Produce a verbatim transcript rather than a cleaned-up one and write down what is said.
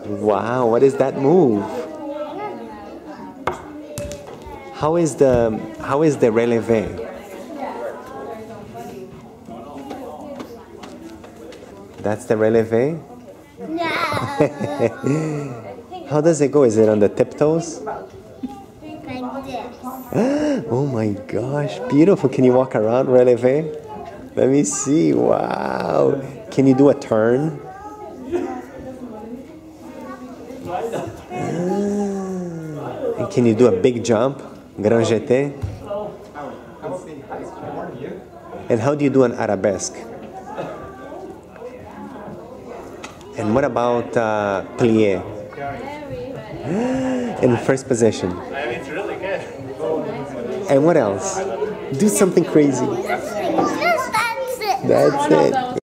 Wow, what is that move? How is the how is the relevé? That's the relevé? No. How does it go? Is it on the tiptoes? Like this. Oh my gosh, beautiful. Can you walk around relevé? Let me see. Wow. Can you do a turn? Ah. And can you do a big jump? Grand jeté? And how do you do an arabesque? And what about uh, plié? In first position. It's really good. And what else? Do something crazy. Just that's it. That's it.